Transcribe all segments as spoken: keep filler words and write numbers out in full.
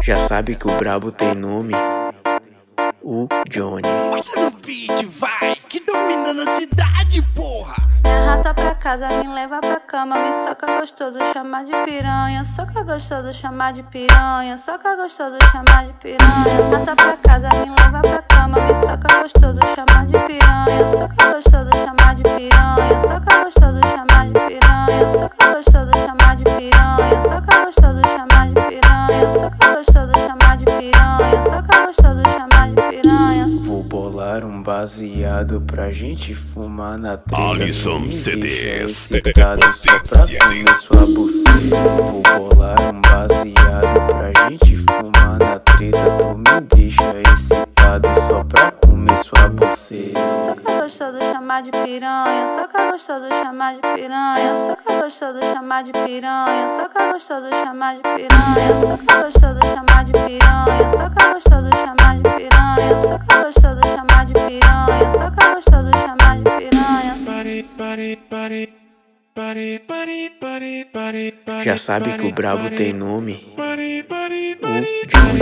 Já sabe que o brabo tem nome, o Johnny. Mostra no beat, vai, que domina na cidade, porra. Me arrasta pra casa, me leva pra cama, me soca gostoso, chama de piranha. Soca gostoso, chama de piranha. Soca gostoso, chama de piranha. Arrasta pra casa, me leva pra cama, me soca gostoso, chama de piranha. Soca gostoso, chama de piranha. Soca gostoso, chama de piranha. Soca gostoso, chama de piranha. Soca gostoso, chama de piranha. Soca gostoso, chama de piranha. Soca gostoso, chama de piranha. Vou bolar um baseado pra gente fumar na treta. Alisson C Ds, excitado só pra comer sua buceta. Vou bolar um baseado pra gente fumar na treta. Tu me deixa excitado só pra comer sua buceta. Soca gostoso, chama de piranha. Soca gostoso, chama de piranha. Soca gostoso, chama de piranha. Soca gostoso, chama de piranha. Soca gostoso, chama de piranha. Soca gostoso, chama de piranha. Soca gostoso, chama de piranha. Soca gostoso, chama de piranha. Já sabe que o brabo tem nome, o Johnny.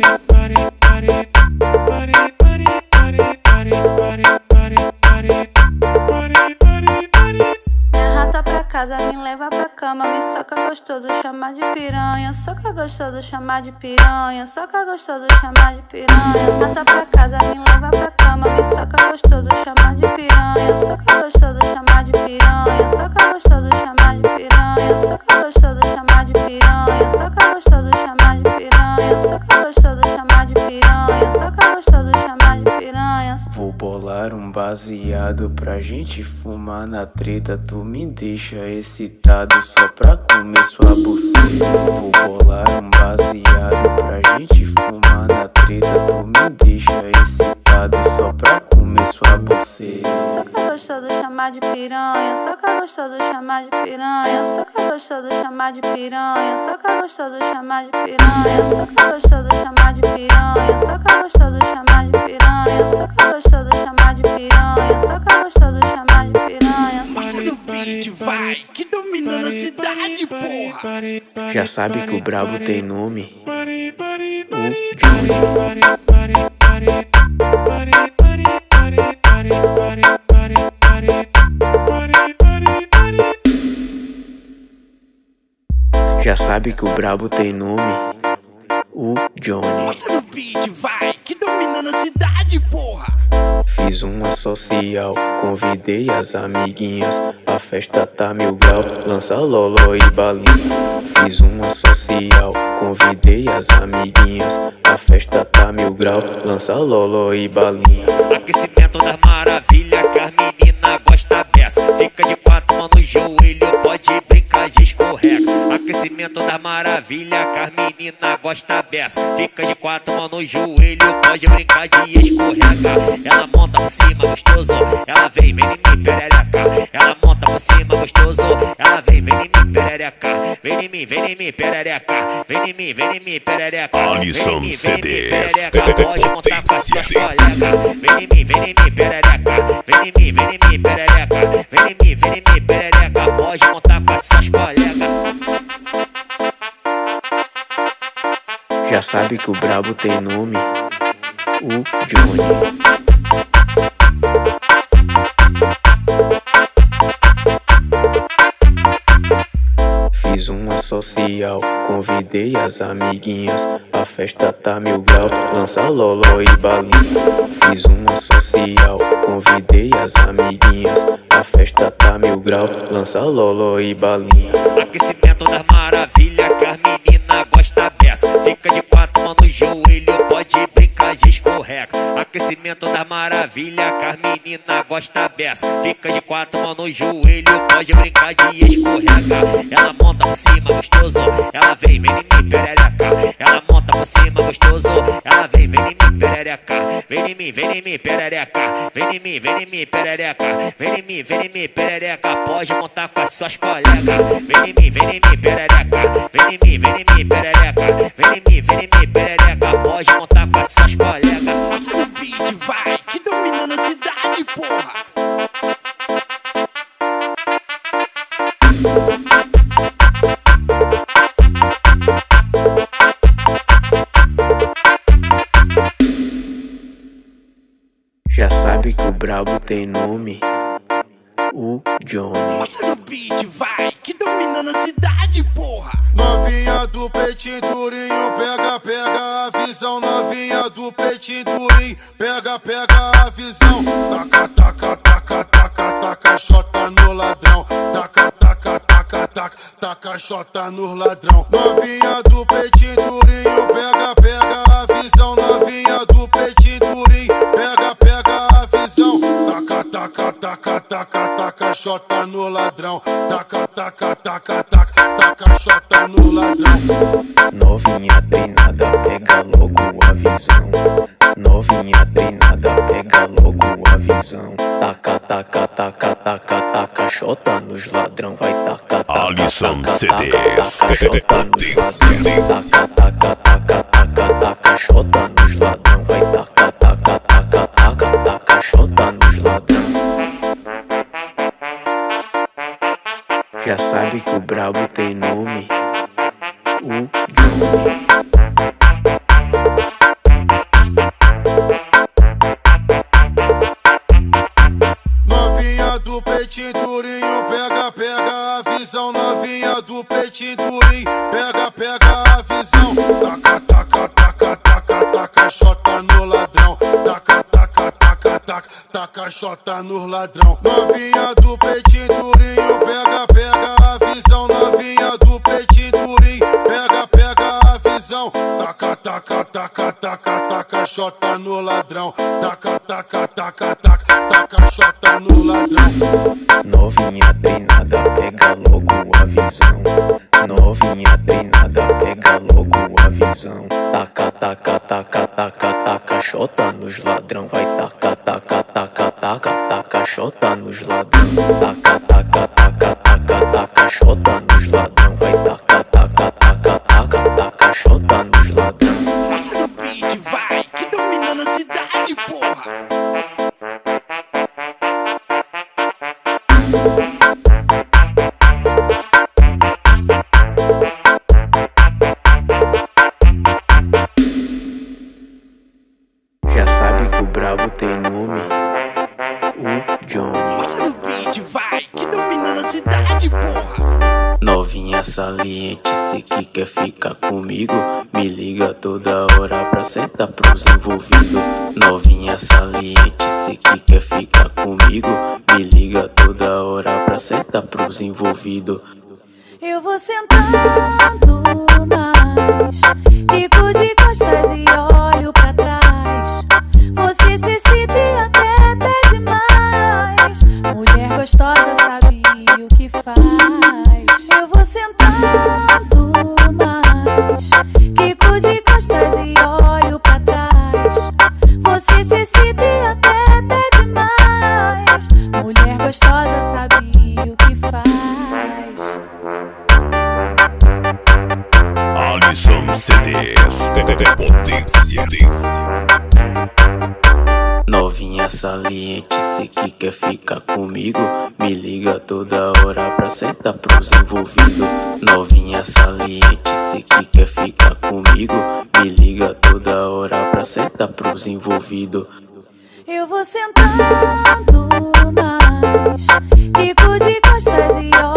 Me arrasta pra casa, me leva pra cama, me soca gostoso, chama de piranha. Soca gostoso, chama de piranha. Soca gostoso, chama de piranha. Arrasta pra casa, me leva pra cama, me soca gostoso, chama de piranha. Soca gostoso, chama de piranha. Soca gostoso, chama de piranha. Soca gostoso, chama de piranha. Soca gostoso, chama de piranha. Soca gostoso, chama de piranha. Soca gostoso, chama de piranha. Vou bolar um baseado pra gente fumar na treta. Tu me deixa excitado só pra comer sua buceta. Vou bolar um baseado pra gente fumar na treta. Tu me deixa excitado só pra comer sua buceta. Soca gostoso, chama de piranha. Soca gostoso, chama de piranha. Soca gostoso, chama de piranha. Soca gostoso, chama de piranha. Soca gostoso, chama de piranha. Soca gostoso, chama de piranha. Soca gostoso, chama de piranha. Soca gostoso, chama de piranha. Mostra no beat, vai, que domina na cidade, porra. Já sabe que o brabo tem nome, o Johnny. Já sabe que o brabo tem nome, o Johnny. Mostra no beat, vai, que domina na cidade, porra. Fiz uma social, convidei as amiguinhas. A festa tá mil grau, lança loló e balinha. Fiz uma social, convidei as amiguinhas. A festa tá mil grau, lança loló e balinha. Aquecimento das maravilhas, que as meninas gostam dessa. Fica de quatro mãos no joelho, pode brincar de escorrega. Aquecimento das maravilhas, que as meninas gostam dessa. Fica de quatro mãos no joelho, pode brincar de escorrega. Ela monta por cima gostoso, ela vem, vem em mim, perereca. Ela monta por cima gostoso, ela vem, vem em mim, perereca. Vem em mim, vem em mim, perereca. Vem em mim, vem em mim, perereca. Alisson C Ds, pode montar com as suas colegas. Vem em mim, vem em mim, perereca. Vem em mim, vem em mim, perereca. Vem em mim, vem em mim, perereca. Pode montar com as suas colegas. Já sabe que o brabo tem nome, o Johnny. Fiz uma social, convidei as amiguinhas. A festa tá mil grau, lança loló e balinha. Fiz uma social, convidei as amiguinhas. A festa tá mil grau, lança loló e balinha. Aquecimento das maravilhas, que as meninas gostam dessa. Fica de quatro mãos no joelho, pode brincar de escorrega. Aquecimento das maravilhas, que as meninas gostam dessa. Fica de quatro mãos no joelho, pode brincar de escorrega. Ela monta por cima gostoso, ela vem, vem em mim, perereca. Ela monta por cima gostoso, ela vem, vem em mim, perereca. Vem em mim, vem em mim, perereca. Vem em mim, vem em mim, perereca. Vem em mim, vem em mim, perereca. Pode montar com as suas colegas. Vem em mim, vem em mim, perereca. Vem em mim, vem em mim, perereca. Vem em mim, vem em mim, perereca. Pode montar com as suas colegas. Mostra no beat, vai, que domina na cidade, porra. brabo tem nome, o Johnny. Mostra no beat, vai, que dominando a cidade, porra. Novinha do peitinho durinho, pega, pega a visão. Novinha do peitinho durinho, pega, pega a visão. Taca, taca, taca, taca, taca, xota no ladrão. Taca, taca, taca, taca, taca, xota no ladrão. Novinha do peitinho durinho, pega, pega a visão. Novinha do peitinho durinho, pega, pega a visão. Taca, taca, taca, taca, taca, xota no ladrão. Taca, taca, taca, taca, taca, xota no ladrão. Novinha treinada, pega logo a visão. Novinha treinada, pega logo a visão. Taca, taca, taca, taca, taca, xota nos ladrão. Vai taca, taca, Alisson taca, C taca, Ds. taca, xota nos ladrão. Taca, taca, taca, taca, taca, xota nos ladrão. Vai taca, taca, taca, taca, taca, xota nos ladrão. Já sabe que o brabo tem nome, o Johnny. Novinha do peitinho durinho, pega, pega a visão. Novinha do peitinho durinho, pega, pega a visão. Taca, taca, taca, taca, taca, xota no ladrão. Taca, taca, taca, taca, taca, xota no ladrão. Novinha do peitinho durinho, pega, pega a visão. Novinha do peitinho durinho, pega, pega a visão. Taca, taca, taca, taca, taca, xota no ladrão. Taca, taca, taca, taca, taca, xota no ladrão. Novinha treinada, pega logo a visão. Novinha treinada, pega logo a visão. Taca, taca, taca, taca, taca, xota nos ladrão. Vai taca, taca, taca, taca, taca, xota nos ladrão. Taca, taca, taca, taca, taca, xota nos ladrão. Vai taca, taca, taca, taca, taca, xota nos ladrão. Mostra no beat, vai, que dominando a cidade, porra. Já sabe que o brabo tem nome, o Johnny. Mostra no beat, vai, que dominando a cidade, porra. Novinha saliente, cê que quer ficar comigo, me liga toda hora pra sentar pros envolvidos. Novinha saliente, cê que quer ficar comigo, me liga toda hora pra sentar pros envolvidos. Eu vou sentando mais, fico de costas e olho pra trás. Você se excita e até pede mais. Mulher gostosa sabe o que faz. Eu vou sentando mais, fico de costas e olho pra trás. Você se excita e até pede mais. Mulher gostosa sabe o que faz. Alisson C Ds. Potência. Novinha saliente, cê que quer ficar comigo, me liga toda hora pra sentar pros envolvidos. Novinha saliente, cê que quer ficar comigo, me liga toda hora pra sentar pros envolvidos. Eu vou sentando mais, fico de costas e olho